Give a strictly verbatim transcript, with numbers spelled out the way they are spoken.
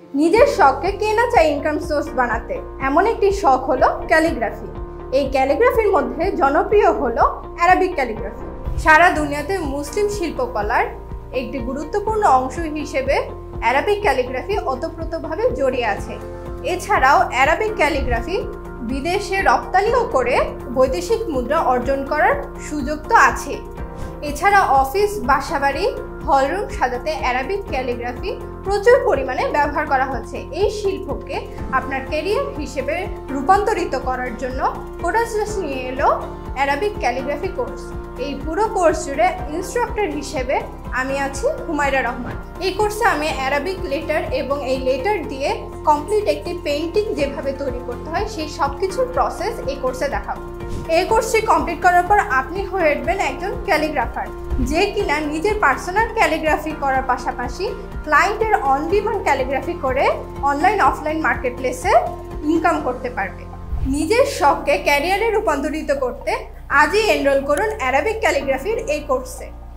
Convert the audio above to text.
নিজের শখকে কে না চায় ইনকাম সোর্স বানাতে, এমন একটি শখ হলো ক্যালিগ্রাফি। এই ক্যালিগ্রাফির মধ্যে জনপ্রিয় হলো অ্যারাবিক ক্যালিগ্রাফি। সারা দুনিয়াতে মুসলিম শিল্পকলার একটি গুরুত্বপূর্ণ অংশ হিসেবে অ্যারাবিক ক্যালিগ্রাফি ওতপ্রোতভাবে জড়িয়ে আছে। এছাড়াও অ্যারাবিক ক্যালিগ্রাফি বিদেশে রপ্তানিও করে বৈদেশিক মুদ্রা অর্জন করার সুযোগ তো আছে। এছাড়া অফিস, বাসাবাড়ি, হলরুম সাজাতে অ্যারাবিক ক্যালিগ্রাফি প্রচুর পরিমাণে ব্যবহার করা হচ্ছে। এই শিল্পকে আপনার ক্যারিয়ার হিসেবে রূপান্তরিত করার জন্য কোটাসলেস নিয়ে এলো অ্যারাবিক ক্যালিগ্রাফি কোর্স। এই পুরো কোর্স জুড়ে ইনস্ট্রাক্টর হিসেবে আমি আছি হুমায়রা রহমান। এই কোর্সে আমি অ্যারাবিক লেটার এবং এই লেটার দিয়ে কমপ্লিট একটি পেইন্টিং যেভাবে তৈরি করতে হয় সেই সব কিছুর প্রসেস এই কোর্সে দেখাবো। এই কোর্সটি কমপ্লিট করার পর আপনি হয়ে উঠবেন একজন ক্যালিগ্রাফার, যে কিনা নিজের পার্সোনাল ক্যালিগ্রাফি করার পাশাপাশি ক্লায়েন্টের অন ডিমান্ড ক্যালিগ্রাফি করে অনলাইন অফলাইন মার্কেট প্লেসে ইনকাম করতে পারবে। নিজের শখকে ক্যারিয়ারে রূপান্তরিত করতে আজই এনরোল করুন অ্যারাবিক ক্যালিগ্রাফির এই কোর্সে।